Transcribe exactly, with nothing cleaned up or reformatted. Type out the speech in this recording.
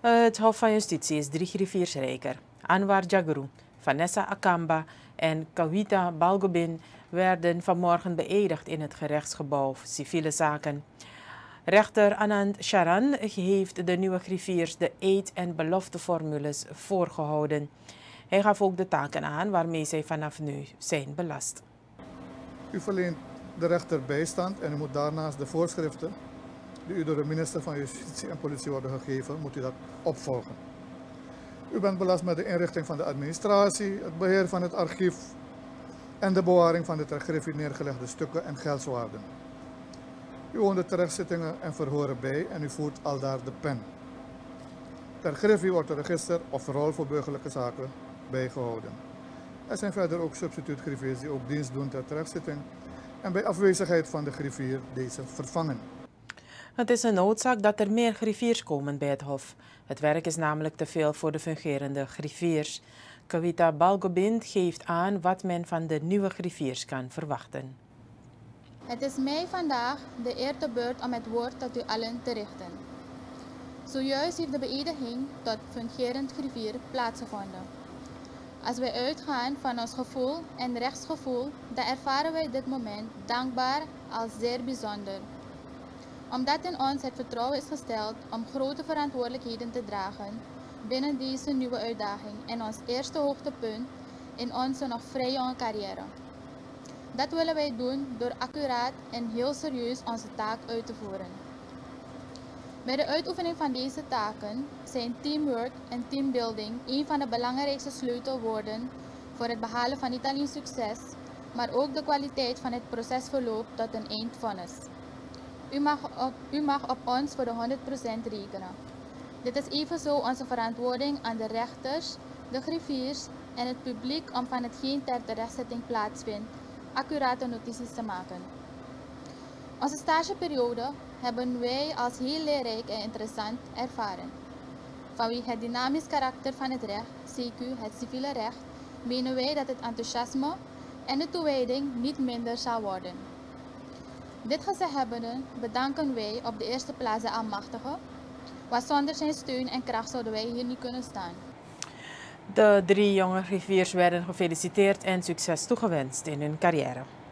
Het Hof van Justitie is drie grifiersrijker. Anwar Jagru, Vanessa Akamba en Kawita Balgobin werden vanmorgen beëdigd in het gerechtsgebouw civiele zaken. Rechter Anand Sharan heeft de nieuwe griffiers de eed- en belofteformules voorgehouden. Hij gaf ook de taken aan waarmee zij vanaf nu zijn belast. U verleent de rechter bijstand en u moet daarnaast de voorschriften die u door de minister van Justitie en Politie worden gegeven, moet u dat opvolgen. U bent belast met de inrichting van de administratie, het beheer van het archief en de bewaring van de ter griffie neergelegde stukken en geldswaarden. U woont de terechtzittingen en verhoren bij en u voert aldaar de pen. Ter griffie wordt een register of rol voor burgerlijke zaken bijgehouden. Er zijn verder ook substituutgriffiers die ook dienst doen ter terechtzitting en bij afwezigheid van de griffier deze vervangen. Het is een noodzaak dat er meer griffiers komen bij het Hof. Het werk is namelijk te veel voor de fungerende griffiers. Kawita Balgobin geeft aan wat men van de nieuwe griffiers kan verwachten. Het is mij vandaag de eer te beurt om het woord tot u allen te richten. Zojuist heeft de beëdiging tot fungerend griffier plaatsgevonden. Als wij uitgaan van ons gevoel en rechtsgevoel, dan ervaren wij dit moment dankbaar als zeer bijzonder. Omdat in ons het vertrouwen is gesteld om grote verantwoordelijkheden te dragen binnen deze nieuwe uitdaging en ons eerste hoogtepunt in onze nog vrije jonge carrière. Dat willen wij doen door accuraat en heel serieus onze taak uit te voeren. Bij de uitoefening van deze taken zijn teamwork en teambuilding een van de belangrijkste sleutelwoorden voor het behalen van niet alleen succes, maar ook de kwaliteit van het procesverloop tot een eindvonnis. U mag, op, u mag op ons voor de honderd procent rekenen. Dit is evenzo onze verantwoording aan de rechters, de griffiers en het publiek om van hetgeen ter terechtzetting plaatsvindt, accurate notities te maken. Onze stageperiode hebben wij als heel leerrijk en interessant ervaren. Vanwege het dynamisch karakter van het recht, C Q het civiele recht, menen wij dat het enthousiasme en de toewijding niet minder zal worden. Dit gezegd hebbende bedanken wij op de eerste plaats de Almachtige, want zonder zijn steun en kracht zouden wij hier niet kunnen staan. De drie jonge griffiers werden gefeliciteerd en succes toegewenst in hun carrière.